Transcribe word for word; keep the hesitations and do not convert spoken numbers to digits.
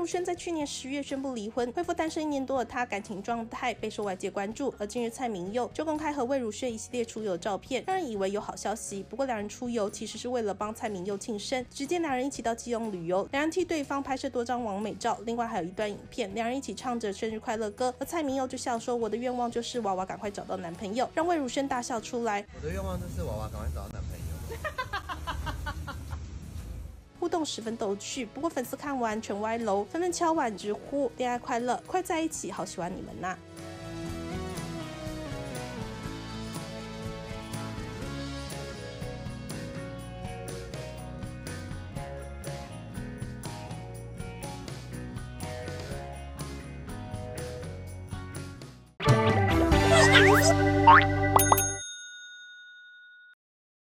萱在去年十月宣布离婚，恢复单身一年多的她，感情状态备受外界关注。而近日蔡明佑就公开和魏如萱一系列出游照片，让人以为有好消息。不过两人出游其实是为了帮蔡明佑庆生，只见两人一起到基隆旅游，两人替对方拍摄多张完美照。另外还有一段影片，两人一起唱着生日快乐歌，而蔡明佑就笑说：“我的愿望就是娃娃赶快找到男朋友。”让魏如萱大笑出来。 我的愿望就是娃娃赶快找到男朋友。 互动十分逗趣，不过粉丝看完全歪楼，纷纷敲碗直呼恋爱快乐，快在一起，好喜欢你们呐、啊